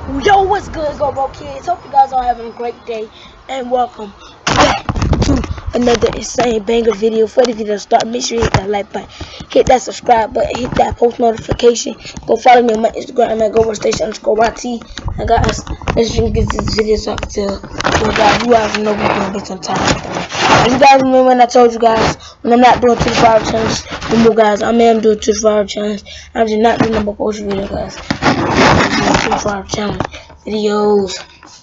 Yo, what's good, Go Kids? Hope you guys are having a great day, and welcome back to another insane banger video. For the video to start, make sure you hit that like button, hit that subscribe button, hit that post notification. Go follow me on my Instagram at GoWorkstation_YT. And guys, let's just get this video so I can tell you guys know we're gonna get some time. You guys remember when I told you guys when I'm not doing 24-hour challenge anymore, guys? I am doing 24-hour challenge. I'm just not doing number post video, guys. 24-hour challenge videos,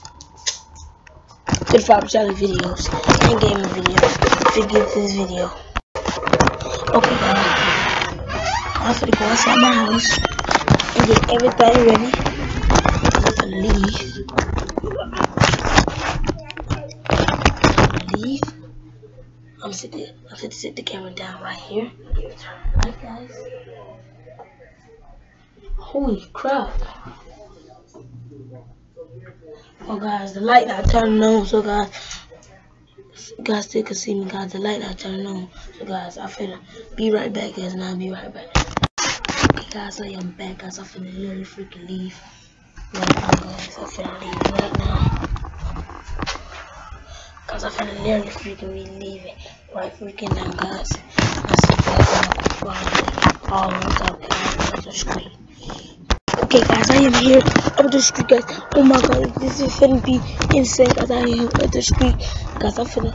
24-hour challenge videos, and gaming videos. Forget this video. Okay, guys, I'm gonna go inside my house and get everything ready to leave. I'm gonna sit the camera down right here. Right, guys. Holy crap. Oh guys, the light not turning on, so guys, you guys still can see me, guys. The light not turning on, so guys, I finna be right back, guys, and I'll be right back. Okay, guys, so I'm back, guys. I finna literally freaking leave right now, guys. I finna leave right now, guys. I finna literally freaking be leaving right freaking now, guys. I see guys all on top of the screen. Okay, guys, I am here up the street, guys. Oh my god, this is finna be insane, guys. I am here up the street, guys. I'm finna.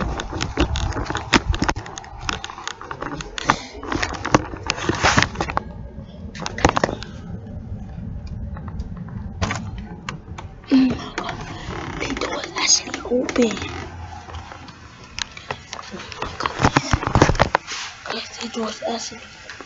Oh my god, the door is actually open. Oh my god, guys, the door is actually.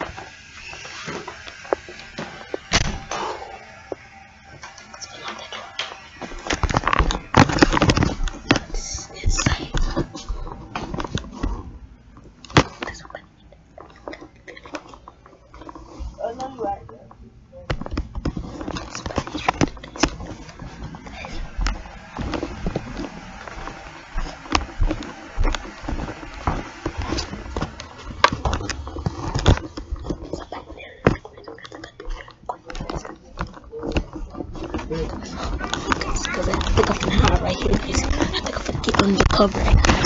Because I think I'm gonna hide right here, guys. I think I'm gonna get under cover.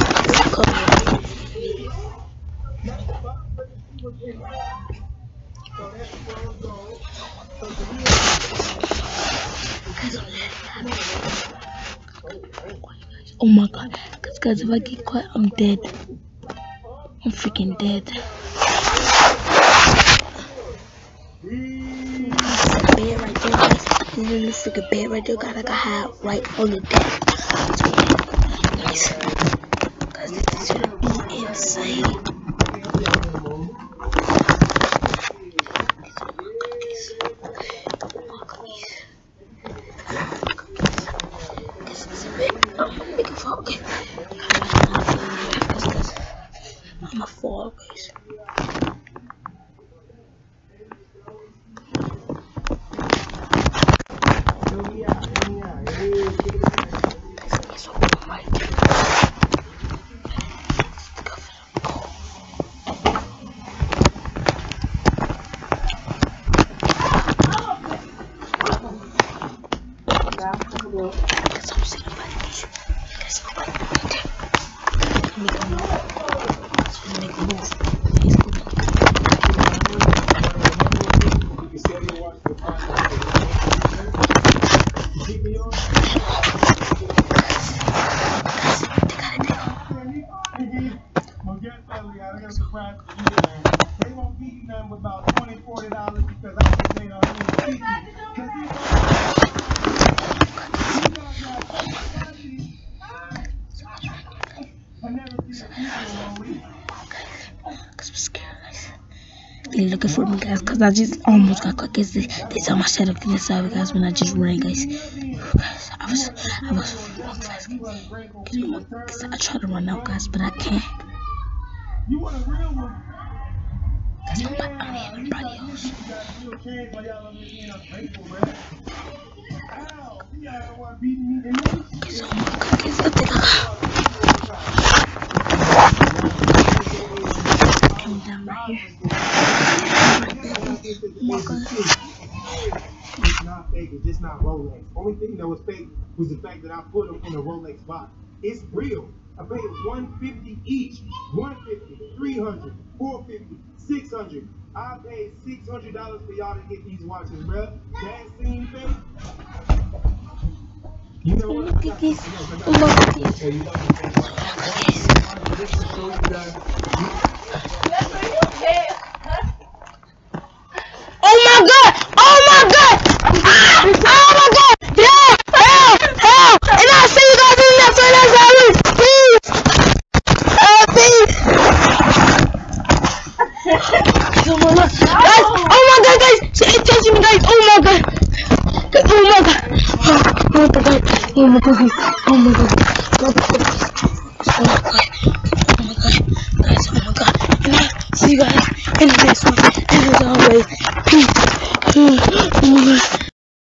Oh my god, because guys, if I get caught, I'm dead. I'm freaking dead. Bed right there, guys. Literally freaking bed right there, guys. I can hide right on the deck. Nice. Guys, this is gonna be insane. Okay. I'm a fall, guys. They won't give you nothing but about $20, $40 because I just made on TV. Cause I'm scared, guys. They're looking for me, guys, cause I just almost got caught. Guys, they saw my setup to the side, guys, when I just ran, guys. Guys, I was fast, guys. I tried to run out, guys, but I can't. You want a real one? Cause I'm everybody else. Cause oh my god, guys, I think I coming down right here. Oh my god. It's not fake, it's just not Rolex. Only thing that was fake was the fact that I put them in a Rolex box. It's real. I paid $150 each. $150, $300, $450, $600. I paid $600 for y'all to get these watches, bruh. That seem fake? You know what? Look at this. Look at this. Oh my God! Oh my God! Ah! Oh my God! Help! Help! Help! And I'll see you guys in the next one. That's all. Please! Please! Oh my God! Guys! Oh my God, guys! It's chasing me, guys! Oh my God! Oh my God! Oh my God! Oh my God! Oh my God! Oh my God! Oh my God! Oh my God! Guys! Oh my God! And I'll see you guys in the next one.